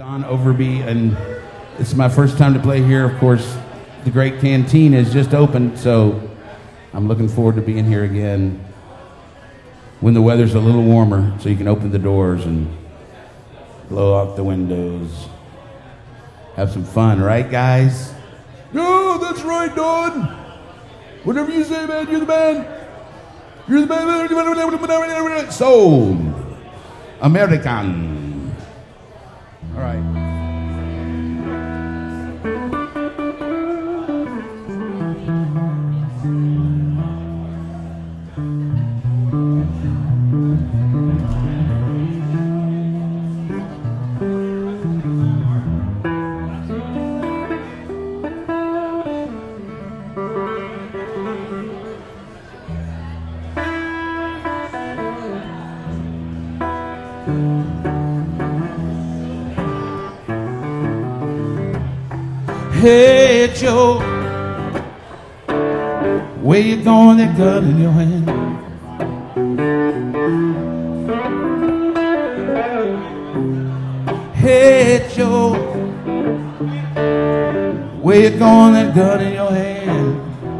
Don Overby, and it's my first time to play here. Of course, the Great Canteen has just opened, so I'm looking forward to being here again when the weather's a little warmer, so you can open the doors and blow out the windows. Have some fun, right, guys? No, that's right, Don. Whatever you say, man, you're the man. You're the man. Soul American. All right. Hey Joe, where you going, that gun in your hand? Hey Joe, where you going, that gun in your hand?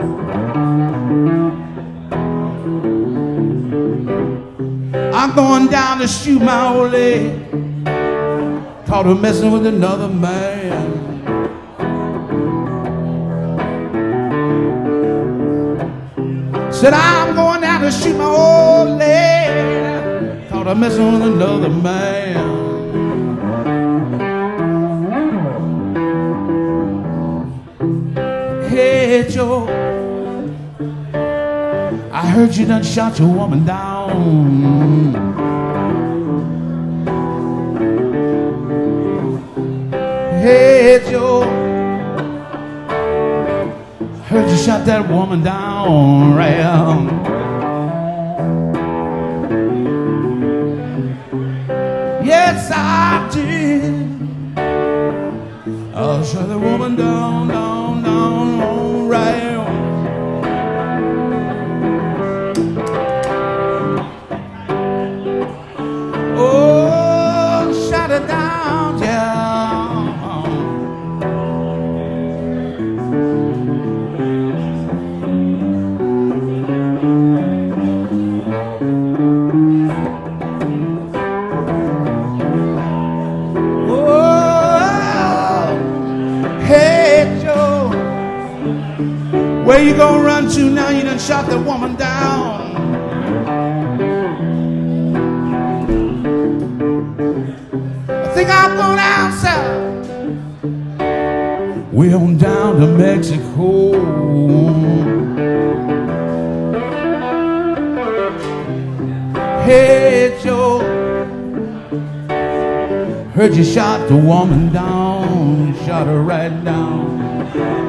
I'm going down to shoot my old lady, caught her messing with another man. Said I'm going down to shoot my old lady, caught her messing with another man. Hey Joe, I heard you done shot your woman down. Hey Joe, heard you shot that woman down, Ram. Yes, I did. I'll shut the woman down, down, down, Ram. Oh, shut it down, yeah. Where you gonna run to now? You done shot that woman down. I think I'm going down south. We're on down to Mexico. Hey Joe, heard you shot the woman down. You shot her right down.